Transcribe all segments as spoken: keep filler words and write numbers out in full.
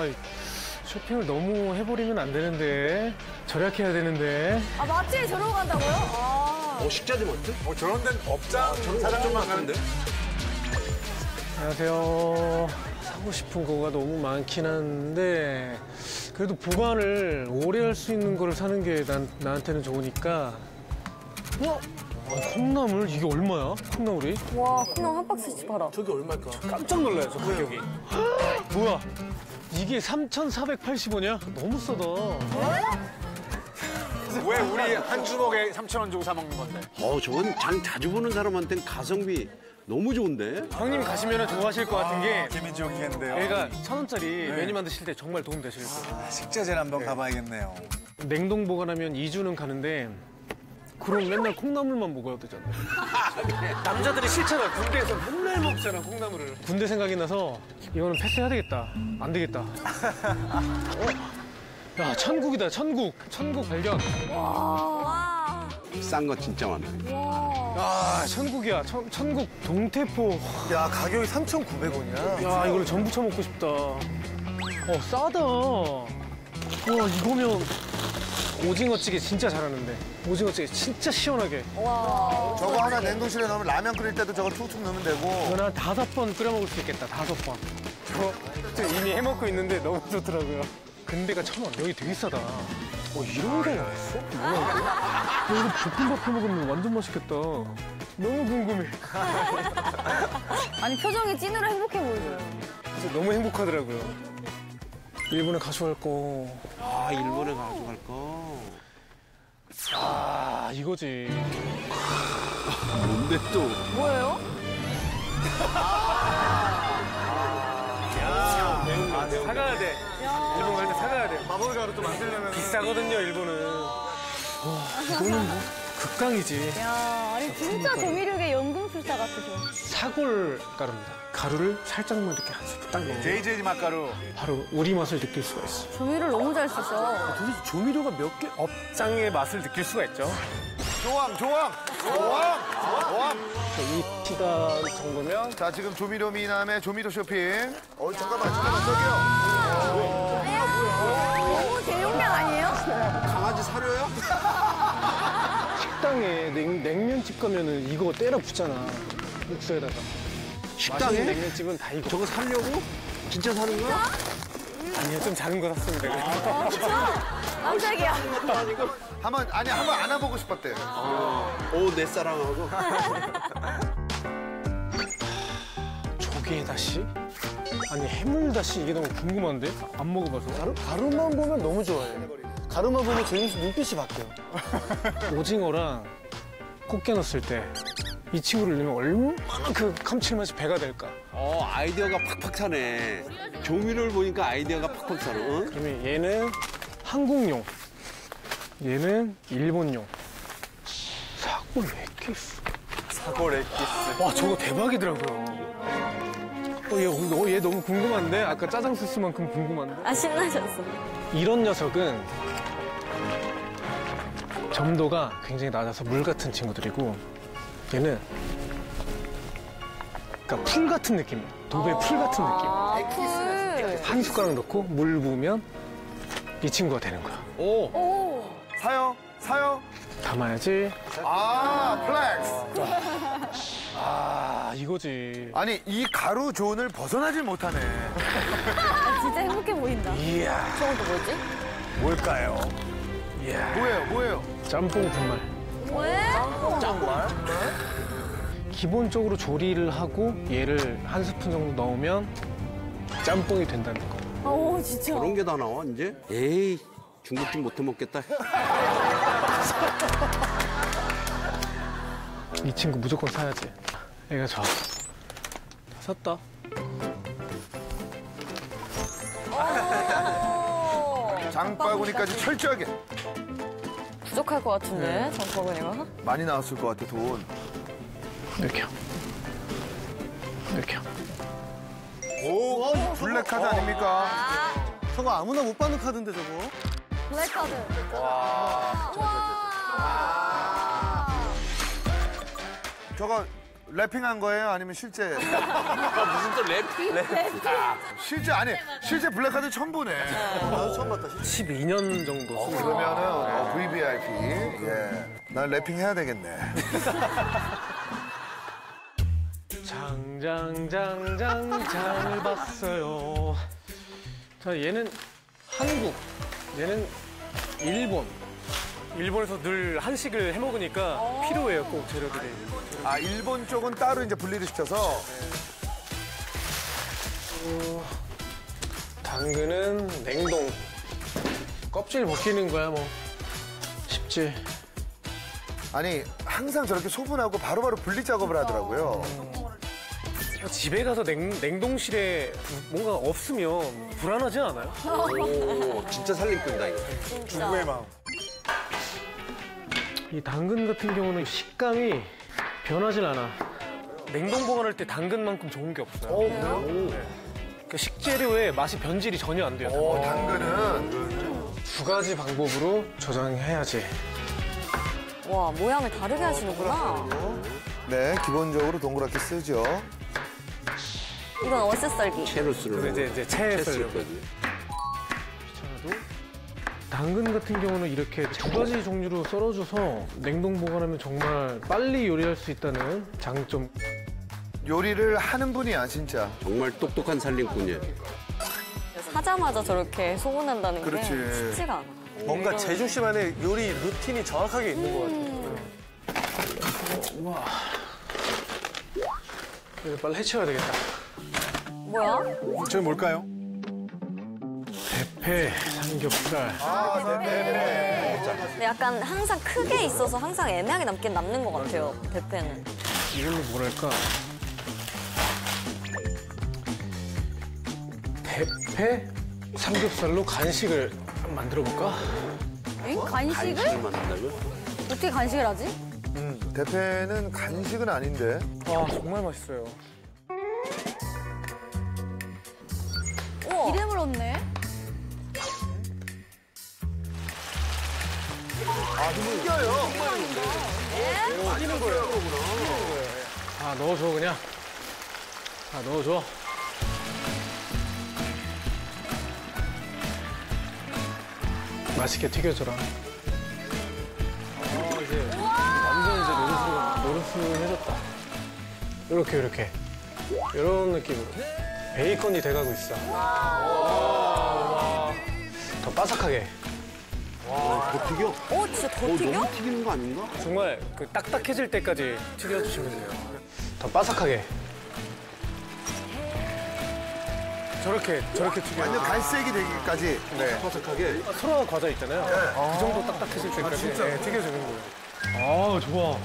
쇼핑을 너무 해버리면 안 되는데. 절약해야 되는데. 아, 마트에 저러고 간다고요? 아. 어, 식자재 마트? 어, 저런 데는 업장 사장님만 가는데? 안녕하세요. 사고 싶은 거가 너무 많긴 한데 그래도 보관을 오래 할 수 있는 거를 사는 게 난, 나한테는 좋으니까. 어? 아, 콩나물? 이게 얼마야? 콩나물이? 와, 콩나물 한 박스씩 팔아. 저게 얼마일까? 깜짝 놀라요, 저 가격이. 뭐야? 이게 삼천사백팔십 원이야? 너무 싸다. 왜 우리 한 주먹에 삼천 원 주고 사 먹는 건데? 어, 저건 장 자주 보는 사람한테는 가성비 너무 좋은데? 형님 가시면 좋아하실 것 같은 게 개민지역이겠는데요. 얘가 천 원짜리 메뉴 만드실 때 정말 도움 되실 거예요. 아, 식자재를 한번 가봐야겠네요. 냉동 보관하면 이 주는 가는데 그럼 맨날 콩나물만 먹어야 되잖아요. 남자들이 싫잖아. 군대에서 맨날 먹잖아, 콩나물을. 군대 생각이 나서 이거는 패스해야 되겠다. 안 되겠다. 어? 야, 천국이다, 천국. 천국 발견. 와. 싼 거 진짜 많아. 아, 천국이야. 천, 천국 동태포. 야, 가격이 삼천구백 원이야. 야, 이걸 전부 쳐먹고 싶다. 어, 싸다. 와, 이거면 오징어찌개 진짜 잘하는데. 오징어찌개 진짜 시원하게. 와. 저거 하나 냉동실에 넣으면 라면 끓일 때도 저거 툭툭 넣으면 되고. 이건 한 다섯 번 끓여 먹을 수 있겠다, 다섯 번. 저, 저 이미 해먹고 있는데 너무 좋더라고요. 근데가 천 원, 여기 되게 싸다. 어, 이런 게 있어? 뭐야, 이거? 야, 이거 볶음밥 해 먹으면 완전 맛있겠다. 너무 궁금해. 아니, 표정이 찐으로 행복해 보여요. 진짜 너무 행복하더라고요. 일본에 가져갈 거. 아, 일본에 가져갈 거. 아, 이거지. 뭔데 또? 뭐예요? 아, 사가야 돼. 일본 갈 때 사가야 돼. 마법가루 또 만들려면. 비싸거든요, 일본은. 와, 이거는 뭐 극강이지. 야, 아니, 진짜 조미료계 연금술사 같으셔. 사골 가루입니다. 가루를 살짝만 이렇게 한 스푼 딱 넣으면 제이제이 맛가루. 바로 우리 맛을 느낄 수가 있어. 조미료를 너무 잘 쓰셔. 도대체 조미료가 몇 개? 업장의 맛을 느낄 수가 있죠. 조항, 조항, 조항, 조항. 이 시간 정도면 자, 지금 조미료 미남의 조미료 쇼핑. 어, 잠깐만, 잠깐만, 저기요. 너무 대용량 아니에요? 강아지 사료야? 식당에 냉, 냉면집 가면은 이거 때려 붓잖아. 육수에다가. 식당에? 맛있는 냉면집은 다 이거. 저거 살려고? 진짜 사는 거야? 아니요, 좀 작은 거 샀습니다. 아, 진짜? 깜짝이야. 한번, 아니, 한번 안아보고 싶었대. 오, 내 사랑하고. 조개다시? 아니, 해물다시 이게 너무 궁금한데? 안 먹어봐서. 가루, 가루만 보면 너무 좋아해. 가루만 보면 제일 눈빛이 바뀌어. 오징어랑 꽃게 넣었을 때 이 친구를 넣으면 얼마나 그 감칠맛이 배가 될까? 어, 아이디어가 팍팍 차네. 조미료를 보니까 아이디어가 팍팍 차네. 응? 그러면 얘는 한국용, 얘는 일본용. 사골 엑기스. 사골 엑기스. 와, 저거 대박이더라고요. 어, 얘, 어, 얘 너무 궁금한데? 아까 짜장 소스만큼 궁금한데? 아, 신나셨어. 이런 녀석은 점도가 굉장히 낮아서 물 같은 친구들이고 얘는 그러니까 풀 같은 느낌이에요. 도배 풀 같은 느낌. 아, 풀. 한 숟가락 넣고 물 부으면 이 친구가 되는 거야. 오. 오. 사요? 사요? 담아야지. 아, 플렉스. 아, 이거지. 아니, 이 가루 존을 벗어나질 못하네. 아, 진짜 행복해 보인다. 이야, 저건 또 뭐지? 뭘까요? 이야. 뭐예요, 뭐예요? 짬뽕 분말. 뭐예요? 정말? 기본적으로 조리를 하고 얘를 한 스푼 정도 넣으면 짬뽕이 된다는 거. 오, 진짜. 저런 게 다 나와, 이제? 에이, 중국집 못 해먹겠다. 이 친구 무조건 사야지. 얘가 저. 다 샀다. 장바구니까지 철저하게. 부족할 것 같은데, 장바구니가? 많이 나왔을 것 같아, 돈. 이렇게. 이렇게. 오, 블랙카드 아닙니까? 저거 아무나 못 받는 카드인데, 저거. 블랙카드. 와. 와. 저거 래핑한 거예요? 아니면 실제? 무슨 또 래핑? 실제 아니 실제 블랙카드 처음 보네. 나도 처음 봤다. 십이 년 정도 쓰고 그러면은 어, 브이브이아이피. 예. 난 래핑 해야 되겠네. 장장장장장을 봤어요. 자, 얘는 한국, 얘는 일본. 일본에서 늘 한식을 해 먹으니까 필요해요, 꼭 재료들이. 아 일본 쪽은 따로 이제 분리를 시켜서. 어, 당근은 냉동. 껍질 벗기는 거야, 뭐. 쉽지. 아니 항상 저렇게 소분하고 바로바로 분리 작업을 하더라고요. 집에 가서 냉, 냉동실에 뭔가 없으면 불안하지 않아요? 오, 진짜 살림꾼이다, 이거. 누구의 마음. 이 당근 같은 경우는 식감이 변하질 않아. 냉동 보관할 때 당근만큼 좋은 게 없어요. 어, 그래요? 그러니까 식재료에 맛이 변질이 전혀 안 돼요. 어, 당근은 두 가지 방법으로 저장해야지. 와, 모양을 다르게 하시는구나. 네 기본적으로 동그랗게 쓰죠. 이건 어슷 썰기. 채로 쓰는 근데 이제, 이제 채에 썰려고. 거지. 귀찮아도. 당근 같은 경우는 이렇게 두 가지 종류로 썰어줘서 냉동 보관하면 정말 빨리 요리할 수 있다는 장점. 요리를 하는 분이야 진짜. 정말 똑똑한 살림꾼이에요. 사자마자 저렇게 소분한다는 게 그렇지. 쉽지가 않아. 뭔가 제주 씨만의 요리 루틴이 정확하게 있는 것 같아요. 우와. 이거 빨리 해치워야 되겠다. 뭐야? 저희 뭘까요? 대패, 삼겹살. 근데 약간 항상 크게 있어서 항상 애매하게 남긴 남는 것 같아요, 대패는. 이걸로 뭐랄까. 대패, 삼겹살로 간식을 만들어 볼까? 응? 간식을? 간식을 만든다고요? 어떻게 간식을 하지? 음, 대패는 간식은 아닌데. 와, 정말 맛있어요. 우와. 이름을 얻네. 아 숨겨요. 빠지는 거예요. 아, 넣어줘, 그냥. 아, 넣어줘. 맛있게 튀겨줘라. 아, 이제 완전 이제 노릇노릇, 노릇해졌다. 이렇게, 이렇게. 이런 느낌으로. 베이컨이 돼가고 있어. 와, 더 바삭하게. 더 튀겨? 오, 진짜 더 어, 튀겨? 너무 튀기는 거 아닌가? 정말 그 딱딱해질 때까지 튀겨주시면 돼요. 더 바삭하게. 저렇게, 저렇게 튀겨요. 완전 갈색이 되기까지. 네. 바삭하게. 소라 과자 있잖아요. 그 정도 딱딱해질 때까지 네, 튀겨주는 거예요. 아, 좋아.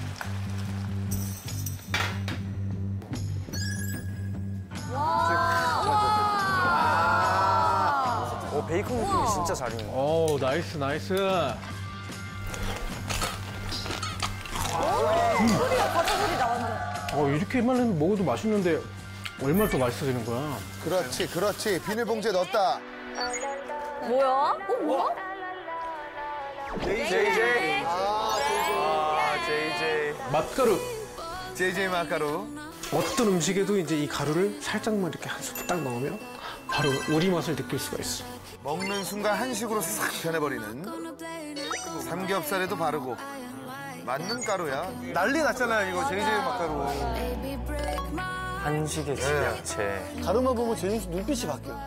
어, 베이컨 느낌이 진짜 잘 있네. 오, 나이스, 나이스. 소리야, 과자 소리 나왔네. 어, 이렇게만 해도 먹어도 맛있는데 얼마나 더 맛있어지는 거야. 그렇지 그렇지 비닐봉지에 넣었다. 뭐야? 어, 뭐야? 제이제이. 아, 제이제이. 맛가루. 제이제이 마카루. 어떤 음식에도 이제 이 가루를 살짝만 이렇게 한 스푼 딱 넣으면 바로 우리 맛을 느낄 수가 있어. 먹는 순간 한식으로 싹 변해버리는. 삼겹살에도 바르고. 맞는 가루야. 난리 났잖아요, 이거 제이제이 마카로. 한식의 집약체. 가루만 보면 제주 씨 눈빛이 바뀌어.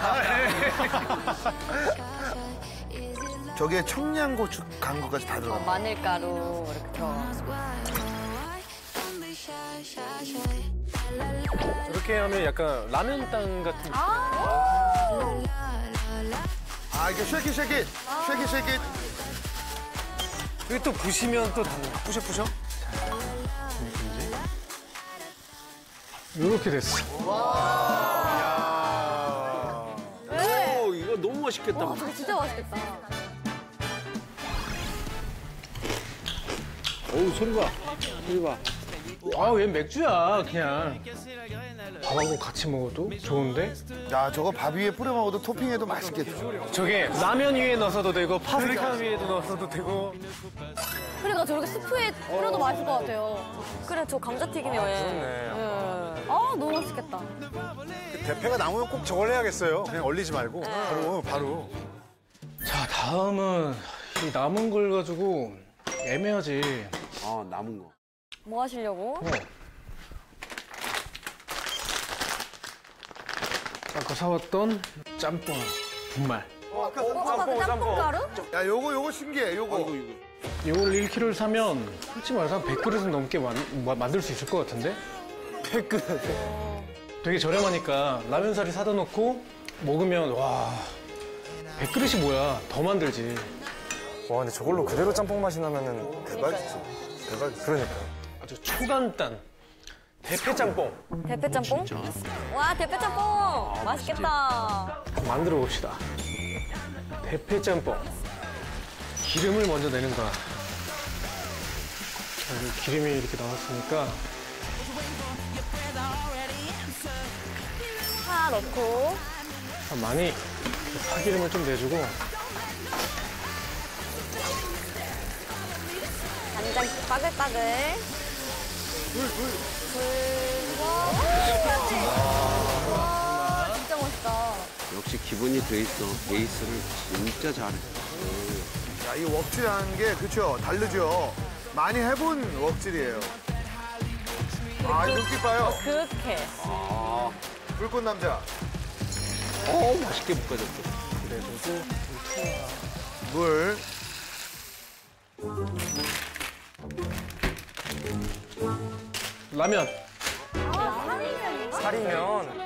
저기에 청양고추 간 것까지 다 들어가. 마늘가루 이렇게 더. 저렇게 하면 약간 라면 땅 같은. 아 이게 쉐킷 쉐킷 쉐킷 쉐킷. 여기 또 부시면 또 달라. 부셔, 부셔. 이렇게 됐어. 오, 이거 너무 맛있겠다. 와, 저거 진짜 맛있겠다. 어우, 소리 봐. 소리 봐. 아, 얘 맥주야, 그냥. 밥하고 같이 먹어도 좋은데? 야 저거 밥 위에 뿌려 먹어도 토핑해도 맛있겠다. 저게 라면 위에 넣어서도 되고, 파스타 위에도 넣어서도 되고. 그러니까 저렇게 스프에 뿌려도 맛있을 것 같아요. 그래, 저 감자튀김이 왜. 그렇네. 아, 너무 맛있겠다. 대패가 나오면 꼭 저걸 해야겠어요. 그냥 얼리지 말고 바로 바로. 자, 다음은 이 남은 걸 가지고 애매하지. 아, 남은 거. 뭐 하시려고? 어. 아까 사왔던 짬뽕, 분말. 어, 아까 그 짬뽕 가루? 야, 요거 요거 신기해. 요거. 이거, 이거. 이걸 일 킬로그램을 사면 솔직히 말해서 한 백 그릇은 넘게 만, 마- 만들 수 있을 것 같은데? 백 그릇. 되게 저렴하니까 라면사리 사다 놓고 먹으면 와, 백 그릇이 뭐야. 더 만들지. 와, 근데 저걸로 그대로 짬뽕 맛이 나면은 대박이지. 대박이지. 그러니까요. 아주 초간단 대패짬뽕 대패짬뽕? 와, 대패짬뽕! 맛있겠다. 만들어 봅시다. 대패짬뽕. 기름을 먼저 내는 거야. 여기 기름이 이렇게 나왔으니까 파 넣고. 많이 파기름을 좀 내주고 간장 빠글빠글. 불, 불. 불. 와, 진짜 멋있다. 역시 기본이 돼 있어. 베이스를 진짜 잘해. 야, 이 웍질하는 게 그쵸 다르죠. 많이 해본 웍질이에요. 아, 이 눈빛 봐요. 그렇게. 불꽃 남자. 어, 맛있게 볶아졌어. 그래도 물. 라면. 살이면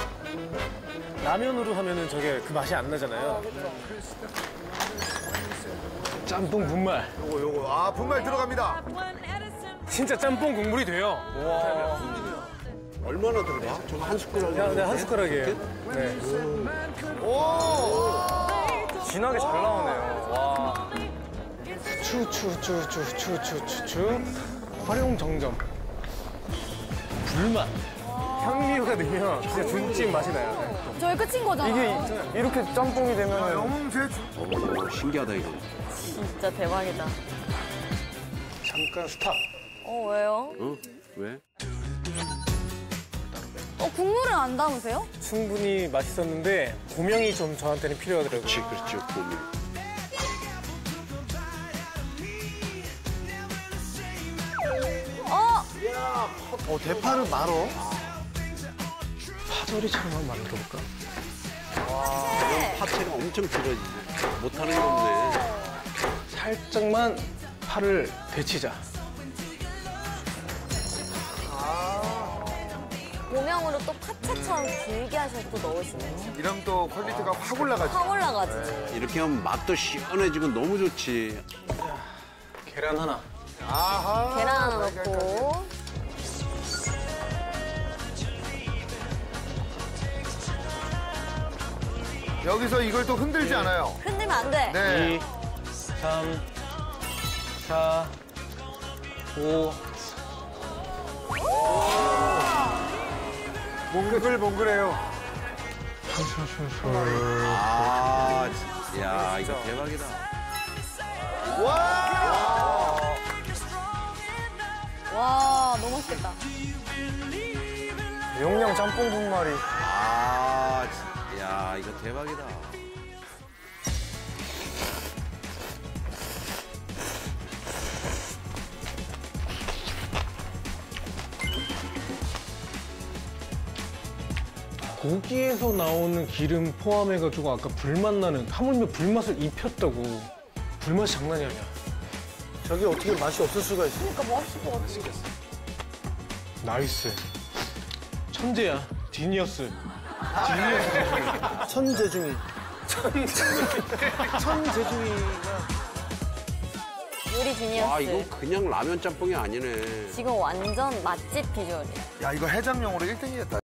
라면으로 하면은 저게 그 맛이 안 나잖아요. 짬뽕 분말. 요거 요거. 아, 분말 들어갑니다. 진짜 짬뽕 국물이 돼요. 얼마나 들어가? 저거 한 숟가락. 야, 네, 한 숟가락이에요. 네. 오! 진하게 잘 나오네요. 와. 추추추추추추추추 활용 정점. 불맛. 향미가 넣으면 진짜 중찜 맛이 나요. 저희 끝인 거잖아. 이게 이렇게 짬뽕이 되면은 영재. 오, 신기하다, 이거. 진짜 대박이다. 잠깐 스탑. 어, 왜요? 어? 왜? 어, 국물은 안 담으세요? 충분히 맛있었는데 고명이 좀 저한테는 필요하더라고요. 그렇지, 그렇지, 봄이. 어! 어, 대파를 말어. 파절이처럼 한번 만들어볼까? 파채가 엄청 길어지지. 못하는 게 없네. 살짝만 파를 데치자. 고명으로 또 파채처럼 길게 하셔서 또 넣으시네요. 이러면 또 퀄리티가 확 올라가지. 확 올라가지. 이렇게 하면 맛도 시원해지고 너무 좋지. 계란 하나. 아하. 계란 하나 넣고. 여기서 이걸 또 흔들지 않아요. 흔들면 안 돼. 네. 이, 삼, 사, 오. 몽글몽글해요. 아, 야, 이거 대박이다. 와! 와, 너무 맛있겠다. 용량 짬뽕 분말이. 아, 야, 이거 대박이다. 고기에서 나오는 기름 포함해가지고 아까 불맛 나는, 하물며 불맛을 입혔다고. 불맛이 장난이 아니야. 저게 어떻게 맛이 없을 수가 있어? 그러니까 맛있을 것 같아. 나이스. 천재야. 디니어스. 천재중이. 천재중이가. 요리 지니어스. 아, 이거 그냥 라면 짬뽕이 아니네. 지금 완전 맛집 비주얼이에요. 야, 이거 해장용으로 일 등이겠다.